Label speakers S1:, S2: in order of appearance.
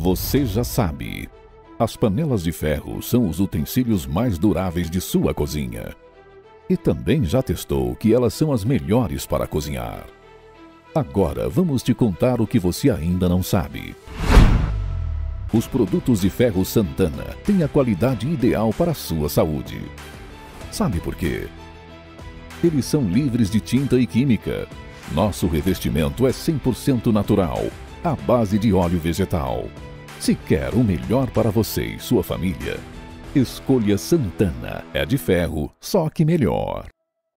S1: Você já sabe. As panelas de ferro são os utensílios mais duráveis de sua cozinha. E também já testou que elas são as melhores para cozinhar. Agora vamos te contar o que você ainda não sabe. Os produtos de ferro Santana têm a qualidade ideal para a sua saúde. Sabe por quê? Eles são livres de tinta e química. Nosso revestimento é 100% natural, à base de óleo vegetal. Se quer o melhor para você e sua família, escolha Santana. É de ferro, só que melhor.